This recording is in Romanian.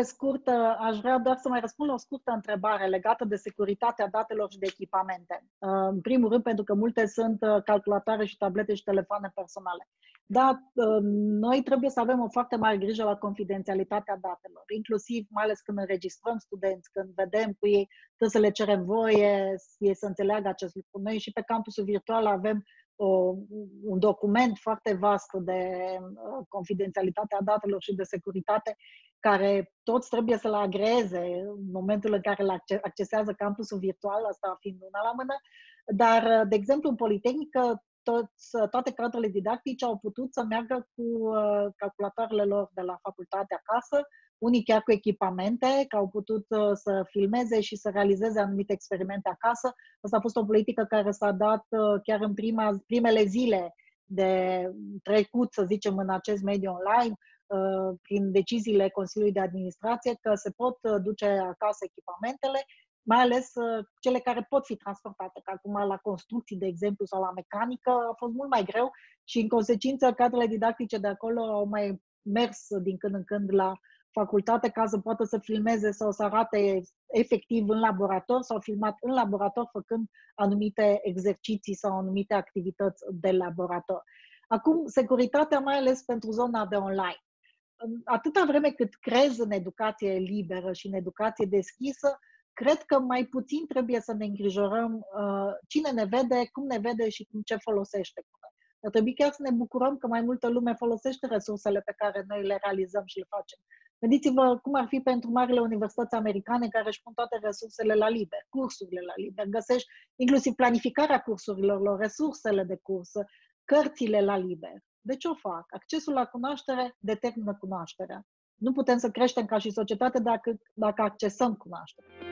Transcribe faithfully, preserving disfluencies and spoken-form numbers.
pe scurt, aș vrea doar să mai răspund la o scurtă întrebare legată de securitatea datelor și de echipamente. În primul rând, pentru că multe sunt calculatoare și tablete și telefoane personale. Da, noi trebuie să avem o foarte mare grijă la confidențialitatea datelor, inclusiv mai ales când înregistrăm studenți, când vedem cu ei, trebuie să le cerem voie, ei să înțeleagă acest lucru. Noi și pe campusul virtual avem o, un document foarte vast de uh, confidențialitatea datelor și de securitate, care toți trebuie să-l agreze în momentul în care îl accesează campusul virtual, asta fiind una la mână, dar, de exemplu, în Politehnică, toți, toate cadrele didactice au putut să meargă cu uh, calculatoarele lor de la facultate acasă, unii chiar cu echipamente, că au putut uh, să filmeze și să realizeze anumite experimente acasă. Asta a fost o politică care s-a dat uh, chiar în prima, primele zile de trecut, să zicem, în acest mediu online, uh, prin deciziile Consiliului de Administrație, că se pot uh, duce acasă echipamentele, mai ales uh, cele care pot fi transportate, că acum la construcții, de exemplu, sau la mecanică a fost mult mai greu și, în consecință, cadrele didactice de acolo au mai mers din când în când la facultate ca să poată să filmeze sau să arate efectiv în laborator sau filmat în laborator făcând anumite exerciții sau anumite activități de laborator. Acum, securitatea mai ales pentru zona de online. Atâta vreme cât crezi în educație liberă și în educație deschisă, cred că mai puțin trebuie să ne îngrijorăm uh, cine ne vede, cum ne vede și cum ce folosește. Ar trebui chiar să ne bucurăm că mai multă lume folosește resursele pe care noi le realizăm și le facem. Gândiți-vă cum ar fi pentru marile universități americane care își pun toate resursele la liber, cursurile la liber, găsești inclusiv planificarea cursurilor lor, resursele de curs, cărțile la liber. De ce o fac? Accesul la cunoaștere determină cunoașterea. Nu putem să creștem ca și societate dacă, dacă accesăm cunoaștere.